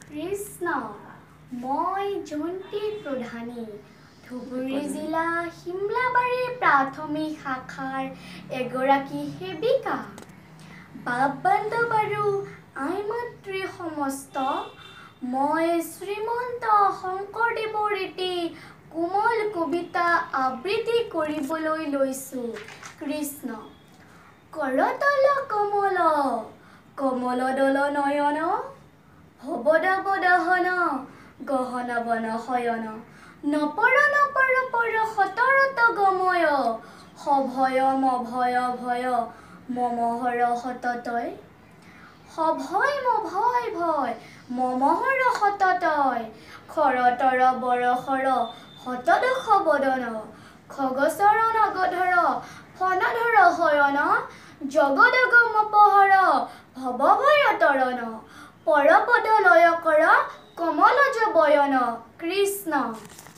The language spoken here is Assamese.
কৃষ্ণ মই জয়ন্তী প্ৰধানী ধুবুৰী জিলা শিমলাবাৰী প্ৰাথমিক শাখাৰ এগৰাকী সেৱিকা বাপ বান্ধৱ আৰু আই মাতৃ সমস্ত মই শ্ৰীমন্ত শংকৰদেৱৰ এটি কোমল কবিতা আবৃত্তি কৰিবলৈ লৈছোঁ। কৃষ্ণ কৰতল কমল কমল দল নয়ন ভবদব দহন গহন বন শয়ন নপৰ নপৰ পৰ সতৰত গময় সভয় মভয় ভয় মমহৰ সততয় সভয় মভয় ভয় মমহৰ সততয় খৰতৰ বৰসৰ শতদশ বদন খগচৰণ গধৰ ফনধৰ শয়ন জগদগ মপহৰ ভৱভয় তৰণ পৰপদ লয় কৰ কমলজ বয়ন। কৃষ্ণ।